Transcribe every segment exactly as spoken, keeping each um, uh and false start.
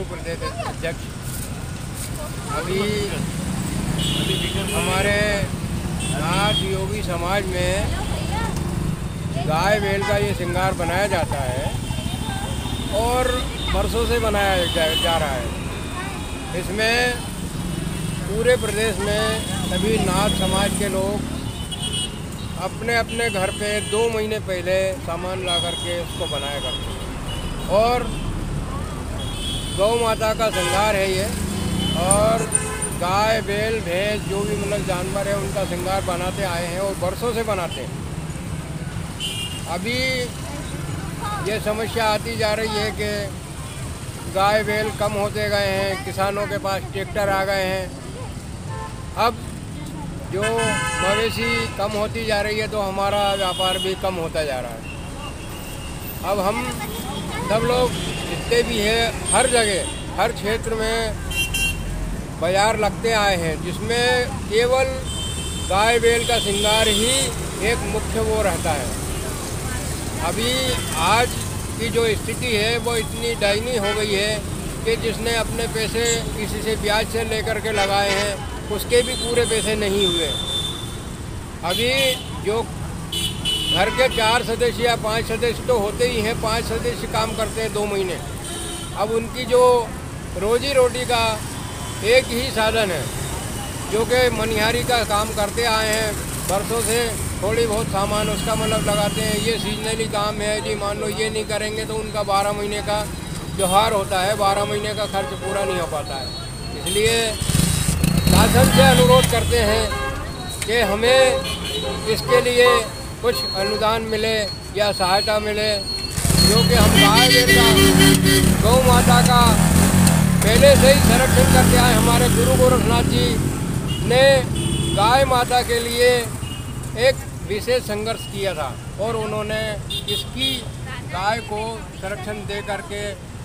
गुरु प्रदेश अध्यक्ष। अभी हमारे नाथ योगी समाज में गाय बैल का ये श्रृंगार बनाया जाता है और बरसों से बनाया जा, जा रहा है। इसमें पूरे प्रदेश में सभी नाथ समाज के लोग अपने अपने घर पे दो महीने पहले सामान ला करके उसको बनाया करते हैं और गौ माता का श्रृंगार है ये। और गाय बैल भैंस जो भी मतलब जानवर है उनका श्रृंगार बनाते आए हैं और बरसों से बनाते हैं। अभी ये समस्या आती जा रही है कि गाय बैल कम होते गए हैं, किसानों के पास ट्रैक्टर आ गए हैं। अब जो मवेशी कम होती जा रही है तो हमारा व्यापार भी कम होता जा रहा है। अब हम सब लोग जितने भी हैं हर जगह हर क्षेत्र में बाजार लगते आए हैं, जिसमें केवल गाय बैल का श्रृंगार ही एक मुख्य वो रहता है। अभी आज की जो स्थिति है वो इतनी दयनीय हो गई है कि जिसने अपने पैसे किसी से ब्याज से लेकर के लगाए हैं उसके भी पूरे पैसे नहीं हुए। अभी जो घर के चार सदस्य या पांच सदस्य तो होते ही हैं, पांच सदस्य काम करते हैं दो महीने। अब उनकी जो रोजी रोटी का एक ही साधन है जो कि मनिहारी का काम करते आए हैं बरसों से, थोड़ी बहुत सामान उसका मतलब लगाते हैं। ये सीजनली काम है जी, मान लो ये नहीं करेंगे तो उनका बारह महीने का त्योहार होता है, बारह महीने का खर्च पूरा नहीं हो पाता है। इसलिए शासन से अनुरोध करते हैं कि हमें इसके लिए कुछ अनुदान मिले या सहायता मिले, जो कि हम गाय बैल का गौ माता का पहले से ही संरक्षण करते आए। हमारे गुरु गोरखनाथ जी ने गाय माता के लिए एक विशेष संघर्ष किया था और उन्होंने इसकी गाय को संरक्षण दे करके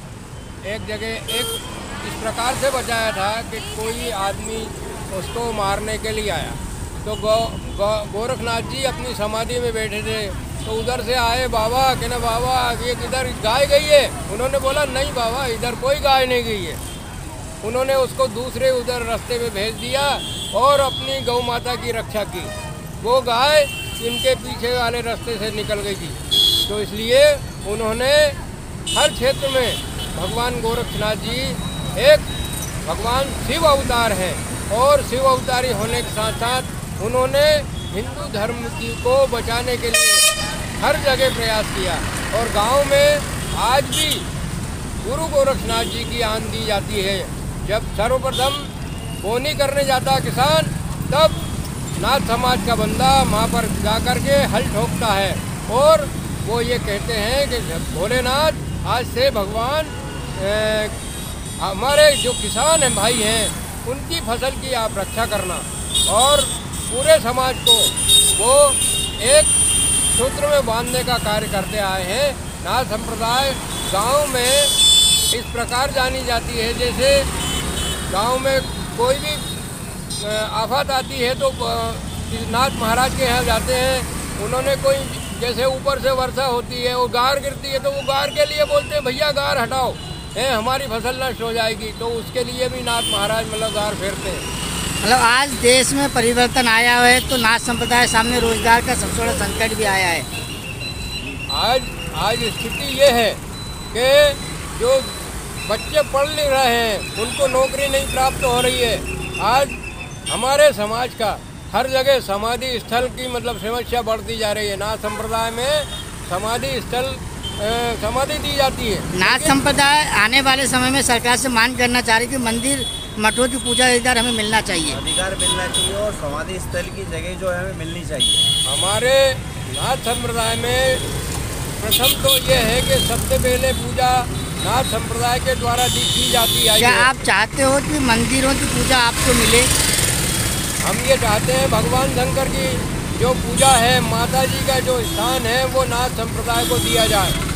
एक जगह एक इस प्रकार से बचाया था कि कोई आदमी उसको मारने के लिए आया तो गो, गो, गोरखनाथ जी अपनी समाधि में बैठे थे तो उधर से आए बाबा, कहना बाबा ये किधर गाय गई है? उन्होंने बोला नहीं बाबा इधर कोई गाय नहीं गई है। उन्होंने उसको दूसरे उधर रास्ते में भेज दिया और अपनी गौ माता की रक्षा की। वो गाय इनके पीछे वाले रास्ते से निकल गई थी। तो इसलिए उन्होंने हर क्षेत्र में भगवान गोरखनाथ जी एक भगवान शिव अवतार हैं और शिव अवतारी होने के साथ साथ उन्होंने हिंदू धर्म की को बचाने के लिए हर जगह प्रयास किया। और गांव में आज भी गुरु गोरखनाथ जी की आन दी जाती है। जब सर्वप्रथम बोनी करने जाता किसान तब नाथ समाज का बंदा वहाँ पर जाकर के हल ठोकता है और वो ये कहते हैं कि भोलेनाथ आज से भगवान ए, हमारे जो किसान हैं भाई हैं उनकी फसल की आप रक्षा करना। और पूरे समाज को वो एक सूत्र में बांधने का कार्य करते आए हैं। नाथ संप्रदाय गांव में इस प्रकार जानी जाती है, जैसे गांव में कोई भी आफत आती है तो नाथ महाराज के यहाँ जाते हैं। उन्होंने कोई जैसे ऊपर से वर्षा होती है वो गार गिरती है तो वो गार के लिए बोलते हैं भैया गार हटाओ, है हमारी फसल नष्ट हो जाएगी। तो उसके लिए भी नाथ महाराज मतलब गार फेरते हैं। मतलब आज देश में परिवर्तन आया है तो नाथ संप्रदाय सामने रोजगार का सबसे बड़ा संकट भी आया है। आज आज स्थिति ये है कि जो बच्चे पढ़ लिख रहे हैं उनको नौकरी नहीं प्राप्त हो रही है। आज हमारे समाज का हर जगह समाधि स्थल की मतलब समस्या बढ़ती जा रही है। नाथ संप्रदाय में समाधि स्थल समाधि दी जाती है। नाथ संप्रदाय आने वाले समय में सरकार से मांग करना चाह रही है कि मंदिर मठों की पूजा अधिकार हमें मिलना चाहिए, अधिकार मिलना चाहिए और समाधि स्थल की जगह जो है हमें मिलनी चाहिए। हमारे नाथ संप्रदाय में प्रथम तो ये है कि सबसे पहले पूजा नाथ संप्रदाय के द्वारा की जाती है। क्या आप चाहते हो कि मंदिरों की पूजा आपको मिले? हम ये चाहते हैं भगवान शंकर की जो पूजा है, माता जी का जो स्थान है वो नाथ संप्रदाय को दिया जाए।